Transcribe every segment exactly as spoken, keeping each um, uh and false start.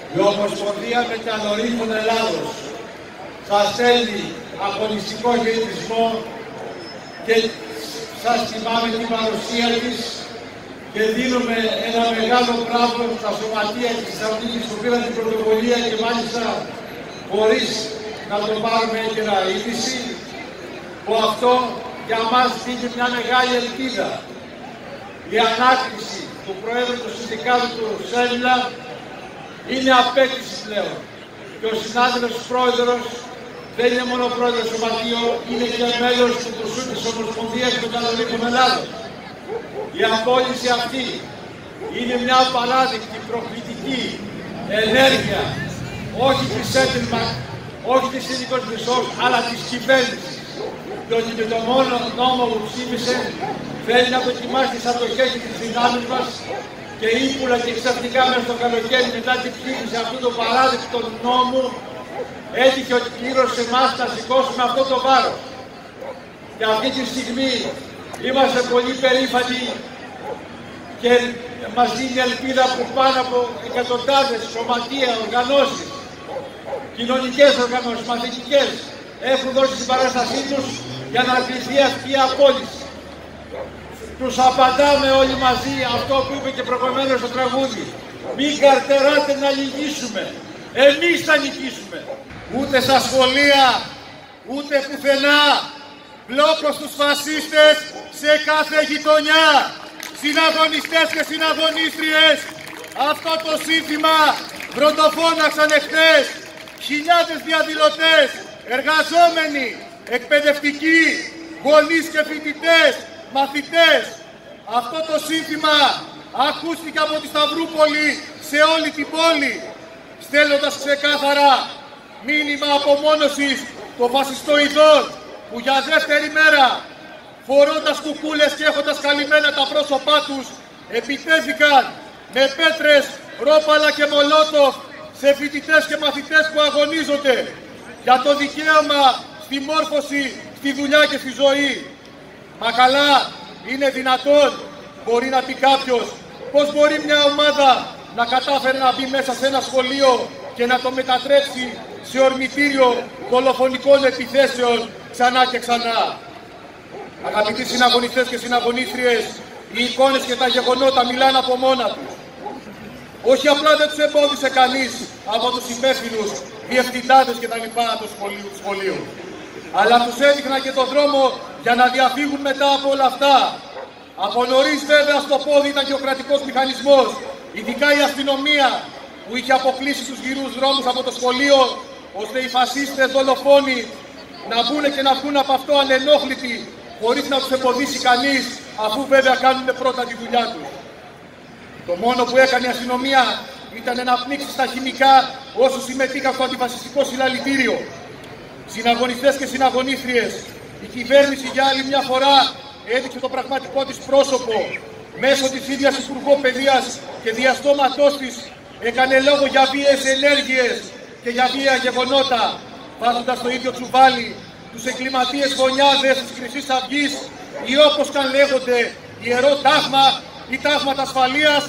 Η Ομοσπονδία Μεταλλορύφων Ελλάδος σας στέλνει αγωνιστικό χαιρετισμό και σας τιμάμε την παρουσία της και δίνουμε ένα μεγάλο μπράβο στα σωματεία της Θεσσαλονίκης που πήραν την πρωτοβουλία και μάλιστα χωρίς να το πάρουμε έγκαιρα είδηση, που αυτό για μας δίνει μια μεγάλη ελπίδα. Η ανάκριση του Προέδρου του Συνδικάτου του ΣΕΛΛΑ είναι απέτηση πλέον. Και ο συνάδελφος Πρόεδρος δεν είναι μόνο Πρόεδρος Σωματείου, είναι και μέλος του Κουσού της Ομοσπονδίας Μεταλλορύφων Ελλάδος. Η απόλυση αυτή είναι μια παράδειγμα προκλητική ενέργεια, όχι της Σέντελμαν, όχι της Συνδικών Χρυσός, αλλά της κυβέρνησης. Διότι με το μόνο νόμο που ψήφισε θέλει να δοκιμάσει τις ατοχές και τις δυνάμεις μας και ύπουλα και ξαφνικά μέσα στο καλοκαίρι μετά την ψήφιση αυτού του παράδειγμα νόμου έτυχε ότι πλήρωσε εμάς να σηκώσουμε αυτό το βάρος. Και αυτή τη στιγμή είμαστε πολύ περήφανοι και μας δίνει ελπίδα που πάνω από εκατοντάδες σωματεία, οργανώσεις, κοινωνικές οργανώσεις, μαθητικές έχουν δώσει την παράστασή τους για να κρυφθεί αυτή η απόλυση. Τους απαντάμε όλοι μαζί αυτό που είπε και προηγουμένως στο τραγούδι. Μην καρτεράτε να νικήσουμε. Εμείς θα νικήσουμε. Ούτε στα σχολεία, ούτε πουθενά. Μπλόκο στους φασίστες σε κάθε γειτονιά. Συναγωνιστές και συναγωνίστριες, αυτό το σύνθημα βροντοφώναξαν εχθές χιλιάδες διαδηλωτές, εργαζόμενοι, εκπαιδευτικοί, γονείς και φοιτητές, μαθητές. Αυτό το σύνθημα ακούστηκε από τη Σταυρούπολη σε όλη την πόλη, στέλνοντας ξεκάθαρα μήνυμα απομόνωσης των φασιστοειδών που για δεύτερη μέρα, φορώντας κουκούλες και έχοντας καλυμμένα τα πρόσωπά τους, επιτέθηκαν με πέτρες, ρόπαλα και μολότοφ σε φοιτητές και μαθητές που αγωνίζονται για το δικαίωμα στη μόρφωση, στη δουλειά και στη ζωή. Μα καλά, είναι δυνατόν, μπορεί να πει κάποιος, πώς μπορεί μια ομάδα να κατάφερε να μπει μέσα σε ένα σχολείο και να το μετατρέψει σε ορμητήριο δολοφονικών επιθέσεων ξανά και ξανά. Αγαπητοί συναγωνιστές και συναγωνίστριες, οι εικόνες και τα γεγονότα μιλάνε από μόνα τους. Όχι απλά δεν τους εμπόδισε κανείς από τους υπεύθυνους, διευθυντάδες και τα λοιπά του σχολείου, αλλά τους έδειχναν και τον δρόμο για να διαφύγουν μετά από όλα αυτά. Από νωρίς βέβαια στο πόδι ήταν και ο κρατικός μηχανισμός, ειδικά η αστυνομία που είχε αποκλείσει τους γυρούς δρόμους από το σχολείο, ώστε οι φασίστες δολοφόνοι να μπουν και να βγουν από αυτό ανενόχλητοι, χωρίς να τους εμποδίσει κανείς, αφού βέβαια κάνουν πρώτα τη δουλειά τους. Το μόνο που έκανε η αστυνομία ήταν να πνίξει στα χημικά όσους συμμετείχαν στο αντιφασιστικό συλλαλητήριο. Συναγωνιστές και συναγωνίστριες, η κυβέρνηση για άλλη μια φορά έδειξε το πραγματικό της πρόσωπο. Μέσω της ίδιας Υπουργό Παιδείας και διαστόματός της έκανε λόγο για βίαιες ενέργειες και για βία γεγονότα, βάζοντας το ίδιο τσουβάλι τους εγκληματίες γωνιάδες της Χρυσής Αυγής ή όπως καν λέγονται ιερό τάγμα ή τάγματα ασφαλείας,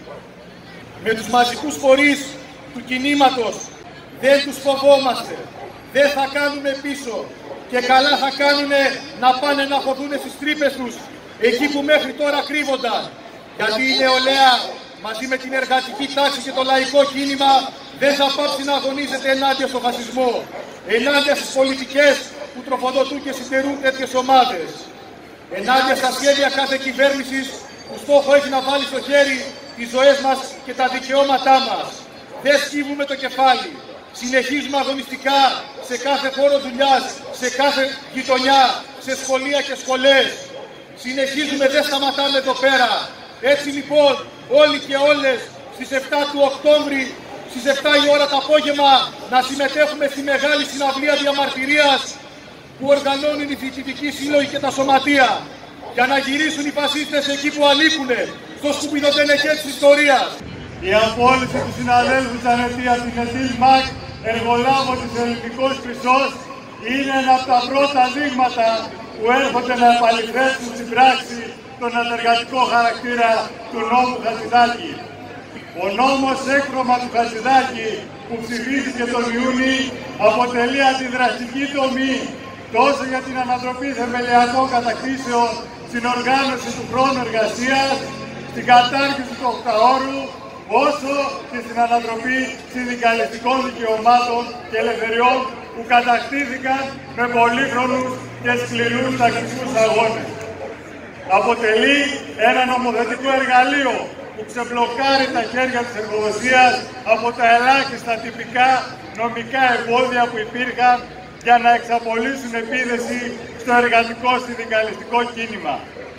με τους μαζικούς φορείς του κινήματος. Δεν τους φοβόμαστε, δεν θα κάνουμε πίσω και καλά θα κάνουν να πάνε να χωθούν στις τρύπες τους εκεί που μέχρι τώρα κρύβονταν. Γιατί η νεολαία μαζί με την εργατική τάξη και το λαϊκό κίνημα δεν θα πάψει να αγωνίζεται ενάντια στο φασισμό, ενάντια στις πολιτικές που τροφοδοτούν και συντηρούν τέτοιες ομάδες, ενάντια στα σχέδια κάθε κυβέρνησης που στόχο έχει να βάλει στο χέρι τις ζωές μας και τα δικαιώματά μας. Δεν σκύβουμε το κεφάλι. Συνεχίζουμε αγωνιστικά σε κάθε χώρο δουλειάς, σε κάθε γειτονιά, σε σχολεία και σχολές. Συνεχίζουμε, δεν σταματάμε εδώ πέρα. Έτσι λοιπόν όλοι και όλες στις εφτά του Οκτώβρη, στις εφτά η ώρα το απόγευμα, να συμμετέχουμε στη μεγάλη συναυλία διαμαρτυρίας που οργανώνουν οι φοιτητικοί σύλλογοι και τα σωματεία, για να γυρίσουν οι φασίστες εκεί που ανήκουνε, στο σκουπιδοτενεκέ της ιστορίας. Η απόλυση του συναδέλφου Τσανετία στην Ετήλ Μακ, εργολάβο της Ελληνικός Χρυσός, είναι ένα από τα πρώτα δείγματα που έρχονται να επαληθεύσουν στην πράξη τον ανεργατικό χαρακτήρα του νόμου Χατζηδάκη. Ο νόμος έκρωμα του Χατζηδάκη που ψηφίστηκε τον Ιούνιο αποτελεί αντιδραστική τομή τόσο για την ανατροπή θεμελιακών κατακτήσεων, στην οργάνωση του χρόνου εργασίας, στην κατάργηση του οκταώρου, όσο και στην ανατροπή συνδικαλιστικών δικαιωμάτων και ελευθεριών που κατακτήθηκαν με πολύχρονους και σκληρούς τακτικούς αγώνες. Αποτελεί ένα νομοθετικό εργαλείο που ξεμπλοκάρει τα χέρια της εργοδοσίας από τα ελάχιστα τυπικά νομικά εμπόδια που υπήρχαν για να εξαπολύσουν επίδεση στο εργατικό συνδικαλιστικό κίνημα.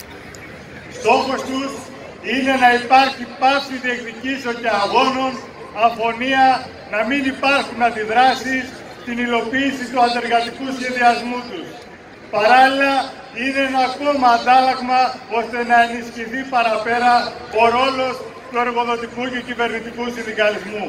Στόχος τους είναι να υπάρχει πάυση διεκδικήσεων και αγώνων, αφωνία να μην υπάρχουν αντιδράσεις στην υλοποίηση του αντεργατικού σχεδιασμού τους. Παράλληλα, είναι ένα ακόμα αντάλλαγμα ώστε να ενισχυθεί παραπέρα ο ρόλος του εργοδοτικού και κυβερνητικού συνδικαλισμού.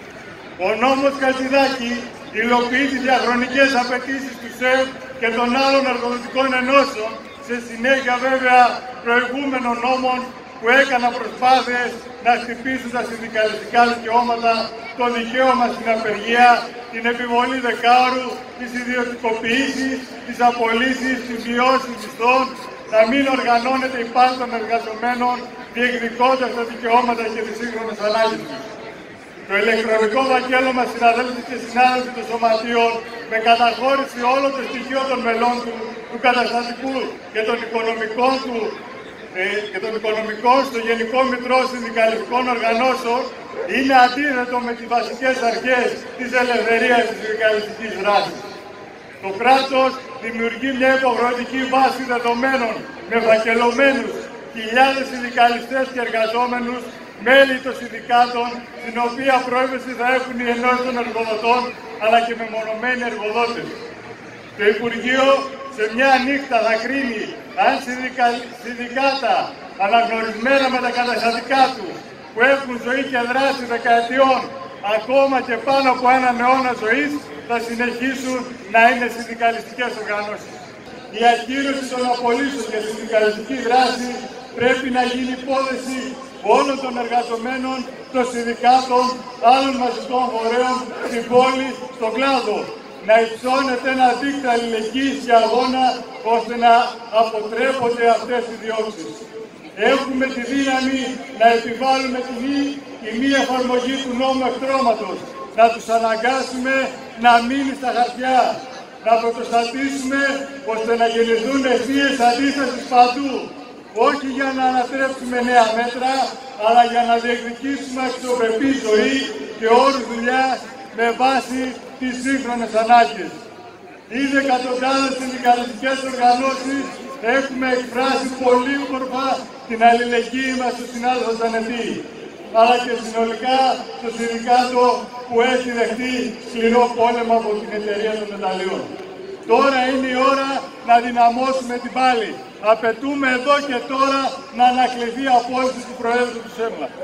Ο νόμος Χατζηδάκη υλοποιεί τις διαχρονικές απαιτήσεις του ΣΕΒ και των άλλων εργοδοτικών ενώσεων, σε συνέχεια βέβαια προηγούμενων νόμων που έκαναν προσπάθειες να χτυπήσουν τα συνδικαλιστικά δικαιώματα, το δικαίωμα στην απεργία, την επιβολή δεκάωρου, τις ιδιωτικοποιήσεις, τις απολύσεις, τις μειώσεις μισθών, να μην οργανώνεται η πάλη των εργαζομένων διεκδικώντας τα δικαιώματα και τις σύγχρονες ανάγκες τους. Το ηλεκτρονικό φακέλωμα, συναδέλφοι και συνάδελφοι των σωματείων, με καταχώρηση όλων των στοιχείων των μελών του, του καταστατικού και των οικονομικών του ε, και των οικονομικών στο Γενικό Μητρό Συνδικαλιστικών Οργανώσεων, είναι αντίθετο με τις βασικές αρχές της ελευθερίας της συνδικαλιστικής δράσης. Το κράτος δημιουργεί μια υποχρεωτική βάση δεδομένων με φακελωμένους χιλιάδες συνδικαλιστές και εργαζόμενους, μέλη των συνδικάτων, στην οποία πρόεδρευση θα έχουν οι ενώσεις των εργοδοτών, αλλά και μεμονωμένοι εργοδότες. Το Υπουργείο σε μια νύχτα θα κρίνει αν συνδικα... συνδικάτα αναγνωρισμένα με τα καταστατικά του, που έχουν ζωή και δράση δεκαετιών, ακόμα και πάνω από έναν αιώνα ζωής, θα συνεχίσουν να είναι συνδικαλιστικές οργανώσεις. Η ακύρωση των απολύσεων για συνδικαλιστική δράση πρέπει να γίνει υπόθεση όλων των εργαζομένων, των συνδικάτων, άλλων μαζικών φορέων στην πόλη, στον κλάδο. Να υψώνεται ένα δίκτυο αλληλεγγύης και αγώνα ώστε να αποτρέπονται αυτές οι διώξεις. Έχουμε τη δύναμη να επιβάλλουμε τη μη, η μη εφαρμογή του νόμου εκτρώματος, να τους αναγκάσουμε να μείνει στα χαρτιά, να πρωτοστατήσουμε ώστε να γεννηθούν αιστείες αντίστασης παντού, όχι για να ανατρέψουμε νέα μέτρα, αλλά για να διεκδικήσουμε αξιοπρεπή ζωή και όρους δουλειάς με βάση τις σύγχρονες ανάγκες. Ήδη εκατοντάδες συνδικαλιστικές οργανώσεις έχουμε εκφράσει πολύ όμορφα την αλληλεγγύη μας στον συνάδελφο Τζανετή, αλλά και συνολικά στο συνδικάτο που έχει δεχτεί σκληρό πόλεμο από την εταιρεία των μεταλλίων. Τώρα είναι η ώρα να δυναμώσουμε την πάλη. Απαιτούμε εδώ και τώρα να ανακληθεί η απόλυση του Προέδρου του ΣΕΜΛΑ.